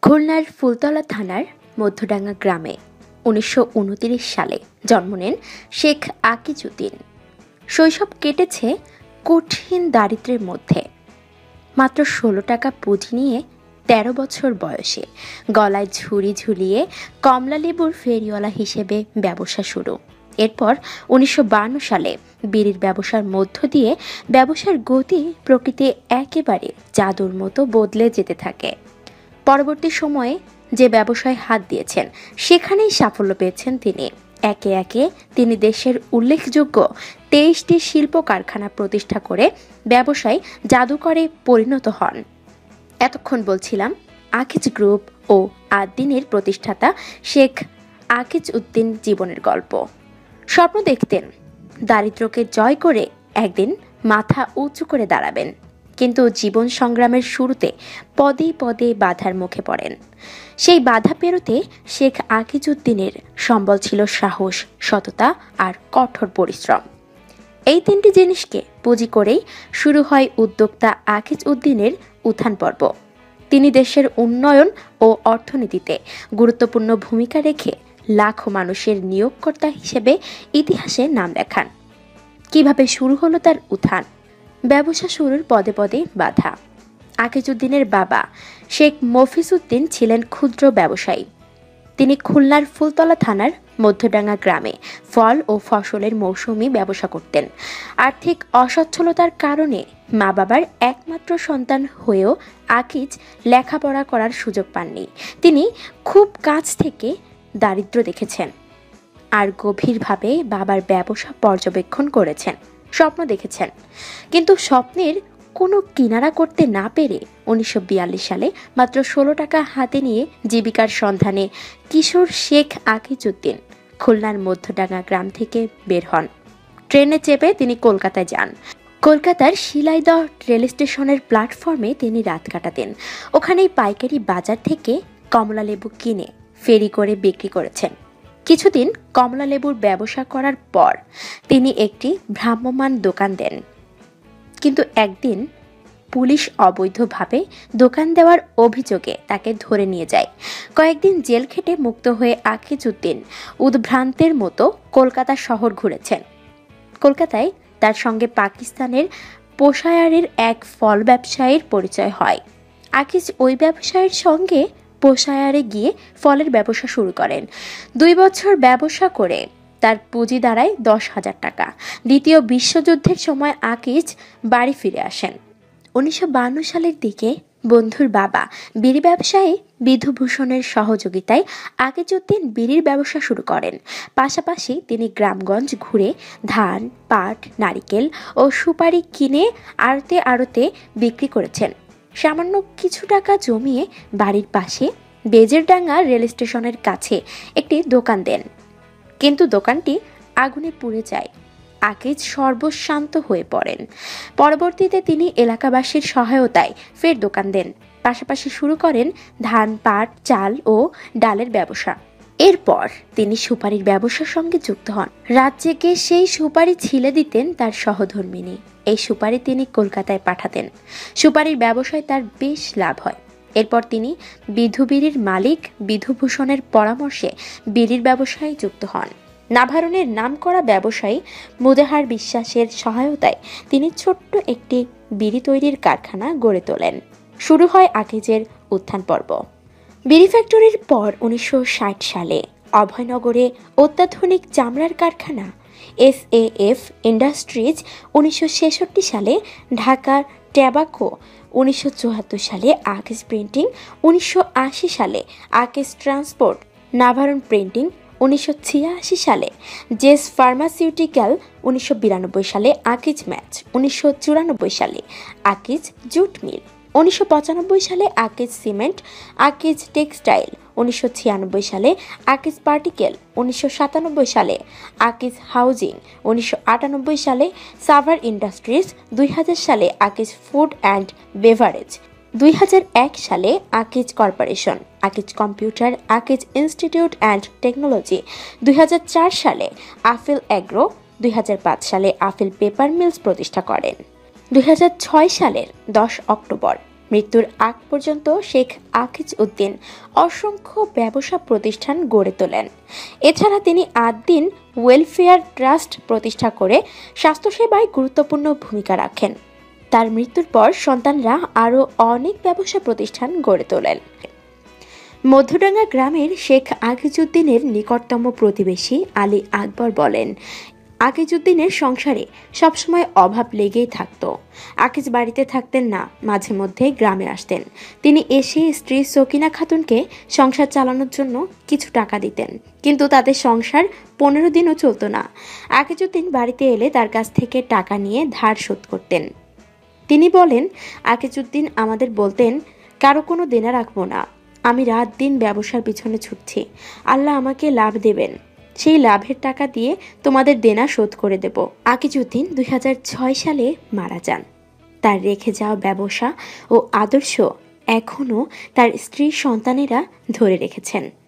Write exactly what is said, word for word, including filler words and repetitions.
খুলনার ফুলতলা থানার মধ্যডাঙ্গা গ্রামে উনিশশো উনত্রিশ সালে জন্ম নেন শেখ আকিজউদ্দিন। শৈশব কেটেছে কঠিন দারিদ্র্যের মধ্যে। মাত্র ষোলো টাকা পুঁজি নিয়ে তেরো বছর বয়সে গলায় ঝুড়ি ঝুলিয়ে কমলালেবুর ফেরিওয়ালা হিসেবে ব্যবসা শুরু। এরপর উনিশশো বান্ন সালে বিড়ির ব্যবসার মধ্য দিয়ে ব্যবসার গতি প্রকৃতি একেবারে জাদুর মতো বদলে যেতে থাকে। পরবর্তী সময়ে যে ব্যবসায় হাত দিয়েছেন সেখানেই সাফল্য পেয়েছেন তিনি। একে একে তিনি দেশের উল্লেখযোগ্য তেইশটি শিল্প কারখানা প্রতিষ্ঠা করে ব্যবসায় জাদুকরে পরিণত হন। এতক্ষণ বলছিলাম আকিজ গ্রুপ ও আদ্দিনের প্রতিষ্ঠাতা শেখ আকিজউদ্দিন জীবনের গল্প। স্বপ্ন দেখতেন দারিদ্র্যকে জয় করে একদিন মাথা উঁচু করে দাঁড়াবেন, কিন্তু জীবন সংগ্রামের শুরুতে পদে পদে বাধার মুখে পড়েন। সেই বাধা পেরোতে শেখ আকিজউদ্দিনের সম্বল ছিল সাহস, সততা আর কঠোর পরিশ্রম। এই তিনটি জিনিসকে পুঁজি করেই শুরু হয় উদ্যোক্তা আকিজউদ্দিনের উত্থান পর্ব। তিনি দেশের উন্নয়ন ও অর্থনীতিতে গুরুত্বপূর্ণ ভূমিকা রেখে লাখো মানুষের নিয়োগকর্তা হিসেবে ইতিহাসে নাম লেখান। কিভাবে শুরু হলো তার উত্থান? ব্যবসা শুরুর পদে পদে বাধা। আকিজউদ্দিনের বাবা শেখ মফিজউদ্দিন ছিলেন ক্ষুদ্র ব্যবসায়ী। তিনি খুলনার ফুলতলা থানার মধ্যডাঙ্গা গ্রামে ফল ও ফসলের মৌসুমি ব্যবসা করতেন। আর্থিক অসচ্ছলতার কারণে মা বাবার একমাত্র সন্তান হয়েও আকিজ লেখাপড়া করার সুযোগ পাননি। তিনি খুব কাছ থেকে দারিদ্র্য দেখেছেন আর গভীরভাবে বাবার ব্যবসা পর্যবেক্ষণ করেছেন, স্বপ্ন দেখেছেন। কিন্তু স্বপ্নের কোনো কিনারা করতে না পেরে উনিশশো বিয়াল্লিশ সালে মাত্র ষোলো টাকা হাতে নিয়ে জীবিকার সন্ধানে কিশোর শেখ আকিজউদ্দিন খুলনার মধ্যডাঙ্গা গ্রাম থেকে বের হন। ট্রেনে চেপে তিনি কলকাতায় যান। কলকাতার শিলাইদহ রেল স্টেশনের প্ল্যাটফর্মে তিনি রাত কাটাতেন। ওখানেই পাইকারি বাজার থেকে কমলালেবু কিনে ফেরি করে বিক্রি করেছেন। কিছুদিন কমলালেবুর ব্যবসা করার পর তিনি একটি ভ্রাম্যমাণ দোকান দেন। কিন্তু একদিন পুলিশ অবৈধভাবে দোকান দেওয়ার অভিযোগে তাকে ধরে নিয়ে যায়। কয়েকদিন জেল খেটে মুক্ত হয়ে আকিজউদ্দিন উদ্ভ্রান্তের মতো কলকাতা শহর ঘুরেছেন। কলকাতায় তার সঙ্গে পাকিস্তানের পোশায়ারের এক ফল ব্যবসায়ীর পরিচয় হয়। আকিজ ওই ব্যবসায়ীর সঙ্গে পোশায়ারে গিয়ে ফলের ব্যবসা শুরু করেন। দুই বছর ব্যবসা করে তার পুঁজি দাঁড়ায় দশ হাজার টাকা। দ্বিতীয় বিশ্বযুদ্ধের সময় আকিজ বাড়ি ফিরে আসেন। উনিশশো বান্ন সালের দিকে বন্ধুর বাবা বিড়ি ব্যবসায়ী বিধুভূষণের সহযোগিতায় আকিজউদ্দিন বিড়ির ব্যবসা শুরু করেন। পাশাপাশি তিনি গ্রামগঞ্জ ঘুরে ধান, পাট, নারিকেল ও সুপারি কিনে আড়তে আড়তে বিক্রি করেছেন। সামান্য কিছু টাকা জমিয়ে বাড়ির পাশে বেজেরডাঙ্গা রেল স্টেশনের কাছে একটি দোকান দেন, কিন্তু দোকানটি আগুনে পুড়ে যায়। আকিজ সর্বশান্ত হয়ে পড়েন। পরবর্তীতে তিনি এলাকাবাসীর সহায়তায় ফের দোকান দেন। পাশাপাশি শুরু করেন ধান, পাট, চাল ও ডালের ব্যবসা। এরপর তিনি সুপারির ব্যবসার সঙ্গে যুক্ত হন। রাত জেগে সেই সুপারি ছিলে দিতেন তার সহধর্মিনী। এই সুপারি তিনি কলকাতায় পাঠাতেন। সুপারির ব্যবসায় তার বেশ লাভ হয়। এরপর তিনি বিধু বিড়ির মালিক বিধুভূষণের পরামর্শে বিড়ির ব্যবসায় যুক্ত হন। নাভারণের নামকরা ব্যবসায়ী মুজাহার বিশ্বাসের সহায়তায় তিনি ছোট্ট একটি বিড়ি তৈরির কারখানা গড়ে তোলেন। শুরু হয় আকিজের উত্থান পর্ব। বিড়ি ফ্যাক্টরির পর উনিশশো ষাট সালে অভয়নগরে অত্যাধুনিক চামড়ার কারখানা এস এ এফ ইন্ডাস্ট্রিজ, উনিশশো ছেষট্টি সালে ঢাকার ট্যাবাকো, উনিশশো চুয়াত্তর সালে আকিজ প্রিন্টিং, উনিশশো আশি সালে আকিজ ট্রান্সপোর্ট, নাভারণ প্রিন্টিং, উনিশশো ছিয়াশি সালে জেস ফার্মাসিউটিক্যাল, উনিশশো বিরানব্বই সালে আকিজ ম্যাচ, উনিশশো চুরানব্বই সালে আকিজ জুট মিল, উনিশশো পঁচানব্বই সালে আকিজ সিমেন্ট, আকিজ টেক্সটাইল, উনিশশো ছিয়ানব্বই সালে আকিজ পার্টিকেল, উনিশশো সাতানব্বই সালে আকিজ হাউজিং, উনিশশো আটানব্বই সালে সাভার ইন্ডাস্ট্রিজ, দুই হাজার সালে আকিজ ফুড অ্যান্ড বেভারেজ, দুই হাজার এক সালে Akij corporation, Akij computer, Akij institute and technology, দুই হাজার চার সালে আফিল এগ্রো, দুই হাজার পাঁচ সালে আফিল পেপার মিলস প্রতিষ্ঠা করেন। দুই হাজার ছয় সালের দশ অক্টোবর মৃত্যুর আগ পর্যন্ত শেখ আকিজ উদ্দিন অসংখ্য ব্যবসা প্রতিষ্ঠান গড়ে তোলেন। এছাড়া তিনি আদ্দিন ওয়েলফেয়ার ট্রাস্ট প্রতিষ্ঠা করে স্বাস্থ্যসেবায় গুরুত্বপূর্ণ ভূমিকা রাখেন। তার মৃত্যুর পর সন্তানরা আরও অনেক ব্যবসা প্রতিষ্ঠান গড়ে তোলেন। মধ্যডাঙ্গা গ্রামের শেখ আকিজউদ্দিনের নিকটতম প্রতিবেশী আলী আকবর বলেন, আকিজউদ্দিনের সংসারে সবসময় অভাব লেগেই থাকতো। আকিজ বাড়িতে থাকতেন না, মাঝে মধ্যে গ্রামে আসতেন। তিনি এসে স্ত্রী সকিনা খাতুনকে সংসার চালানোর জন্য কিছু টাকা দিতেন, কিন্তু তাদের সংসার পনেরো দিনও চলতো না। আকিজউদ্দিন বাড়িতে এলে তার কাছ থেকে টাকা নিয়ে ধার শোধ করতেন। তিনি বলেন, আকিজউদ্দিন আমাদের বলতেন, কারো কোনো দেনা রাখবো না, আমি রাত দিন ব্যবসার পিছনে ছুটছি, আল্লাহ আমাকে লাভ দেবেন, সেই লাভের টাকা দিয়ে তোমাদের দেনা শোধ করে দেব। আকিজউদ্দিন দুই হাজার ছয় সালে মারা যান। তার রেখে যাওয়া ব্যবসা ও আদর্শ এখনও তার স্ত্রী সন্তানেরা ধরে রেখেছেন।